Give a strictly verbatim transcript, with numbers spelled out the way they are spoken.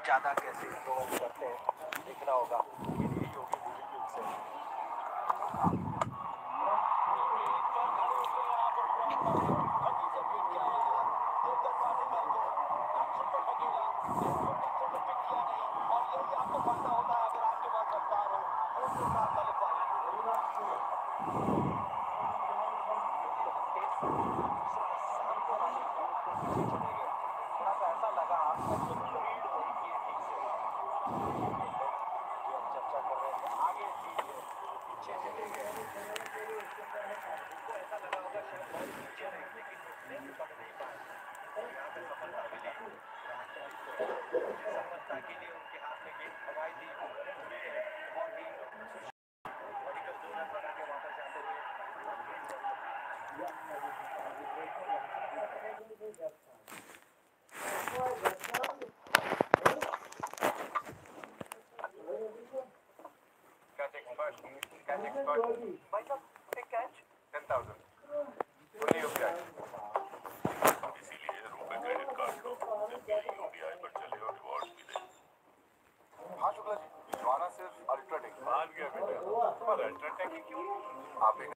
ज़्यादा कैसे इन्फ्लुएंस करते हैं दिख रहा होगा। ये यही होगी मूवी से। ऐसा लगा चर्चा कर रहे थे आगे पीछे चले गए, उनको ऐसा लगा होगा शायद बहुत पीछे रहे, लेकिन नहीं पकड़ नहीं पाए। यहाँ पे सफलता मिली, सफलता के लिए उनके हाथ में गेंद थमाई थी और ही मेडिकल दो रन बना के वापस जाते हुए। Catch expert, catch expert. भाई साहब एक catch ten thousand. Only you catch. इसीलिए रुपए क्रेडिट कार्ड लो, एसबीआई यूपीआई पर चले और रिवॉर्ड्स भी दे। हाँ शुक्ला जी, भिजवाना सिर्फ अल्ट्राटेक। मान गया बेटा, पर अल्ट्राटेक ही क्यों? आप एक